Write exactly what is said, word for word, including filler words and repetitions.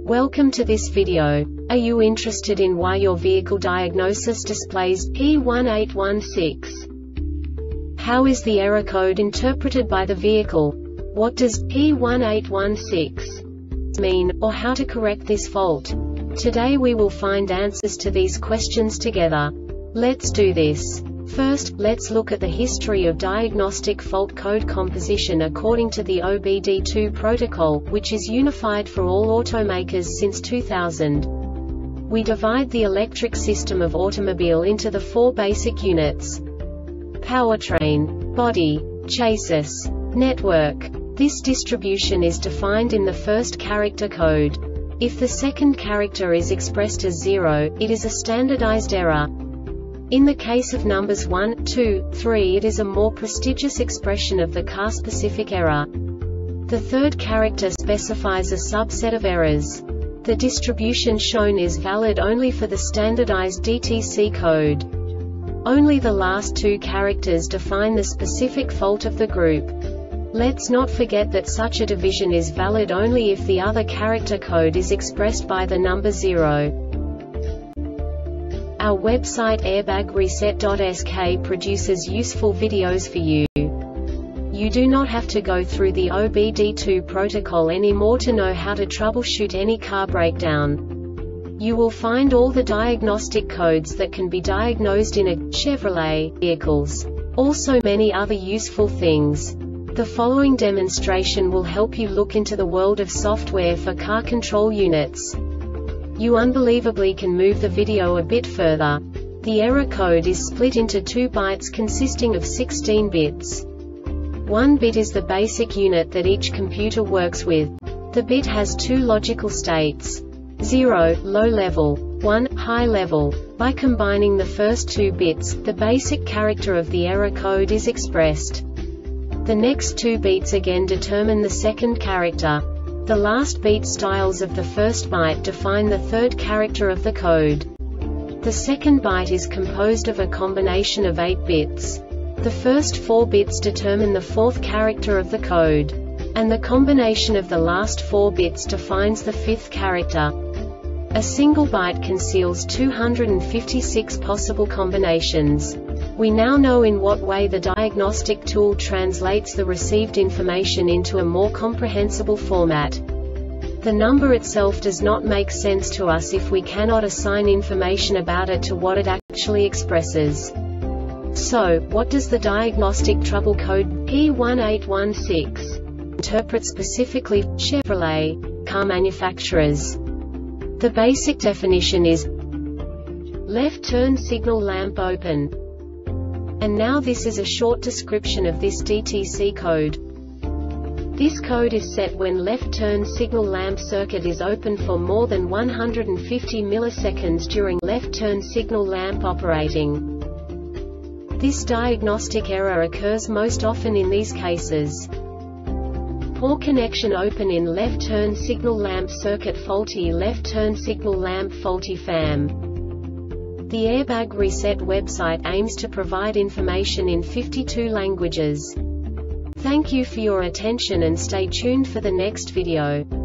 Welcome to this video. Are you interested in why your vehicle diagnosis displays P one eight one six? How is the error code interpreted by the vehicle? What does P one eight one six mean, or how to correct this fault? Today we will find answers to these questions together. Let's do this. First, let's look at the history of diagnostic fault code composition according to the O B D two protocol, which is unified for all automakers since two thousand. We divide the electric system of automobile into the four basic units: powertrain, body, chassis, network. This distribution is defined in the first character code. If the second character is expressed as zero, it is a standardized error. In the case of numbers one, two, three, it is a more prestigious expression of the car-specific error. The third character specifies a subset of errors. The distribution shown is valid only for the standardized D T C code. Only the last two characters define the specific fault of the group. Let's not forget that such a division is valid only if the other character code is expressed by the number zero. Our website airbag reset dot S K produces useful videos for you. You do not have to go through the O B D two protocol anymore to know how to troubleshoot any car breakdown. You will find all the diagnostic codes that can be diagnosed in a Chevrolet vehicles. Also many other useful things. The following demonstration will help you look into the world of software for car control units. You unbelievably can move the video a bit further. The error code is split into two bytes consisting of sixteen bits. One bit is the basic unit that each computer works with. The bit has two logical states: zero, low level, one, high level. By combining the first two bits, the basic character of the error code is expressed. The next two bits again determine the second character. The last beat styles of the first byte define the third character of the code. The second byte is composed of a combination of eight bits. The first four bits determine the fourth character of the code. And the combination of the last four bits defines the fifth character. A single byte conceals two hundred fifty-six possible combinations. We now know in what way the diagnostic tool translates the received information into a more comprehensible format. The number itself does not make sense to us if we cannot assign information about it to what it actually expresses. So, what does the diagnostic trouble code P one eight one six interpret specifically for Chevrolet car manufacturers? The basic definition is left turn signal lamp open. And now this is a short description of this D T C code. This code is set when left turn signal lamp circuit is open for more than one hundred fifty milliseconds during left turn signal lamp operating. This diagnostic error occurs most often in these cases: poor connection open in left turn signal lamp circuit, faulty left turn signal lamp, faulty F A M. The Airbag Reset website aims to provide information in fifty-two languages. Thank you for your attention and stay tuned for the next video.